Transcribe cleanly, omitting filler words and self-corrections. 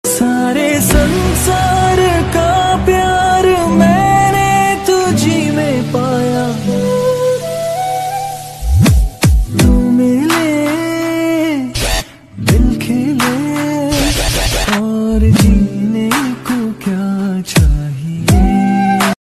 सारे संसार का प्यार मैंने तुझी में पाया, तू मिले दिल खिले और जी